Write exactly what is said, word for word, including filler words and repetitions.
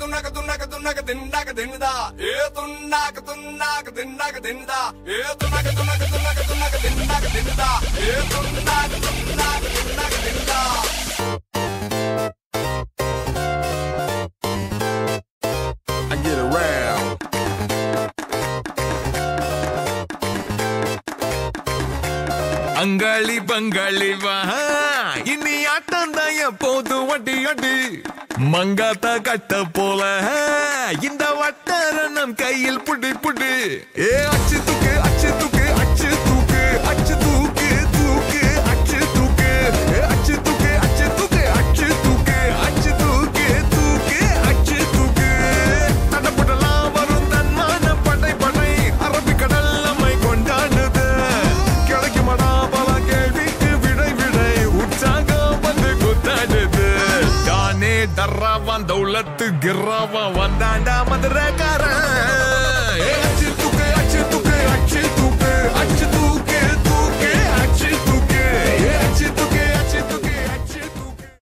துண்ணாக்க துண்ணாக்க துண்ணாக்க திண்டாக்க தின்னுதா A துண்ணாக்க துண்ணாக்க திண்டாக்க தின்னுதா A துண்ணாக்க துண்ணாக்க துண்ணாக்க துண்ணாக்க திண்டாக்க தின்னுதா A துண்ணாக்க துண்ணாக்க திண்டாக்க தின்னுதா I get around அங்காளி பங்காளி வா இனி ஆட்டந்தாய போது வட்டி அடி மங்காத்தா கட்ட போல இந்த வட்டாரணம் கையில் புடி புடி ஏ அச்சு தூக்கு அச்சு தூக்கு அச்சு தூக்கு அச்சு தூக்கு தூக்கு அச்சு தூக்கு அச்சு தூக்கு அச்சு தூக்கு அச்சு தூக்கு அச்சு தூக்கு தூக்கு அச்சு தூக்கு தடப்படலாம் வரும் தன்மான படை படை அரபிக்கடல் நம்மை கொண்டாடுது கிடைக்குமடா பல கேள்விக்கு விடை விடை உற்சாகம் வந்து குத்தாடுது தானே தர்றாவான் தௌலத்து கிர்றாவான் வந்தாண்டா மதுரக்காரன்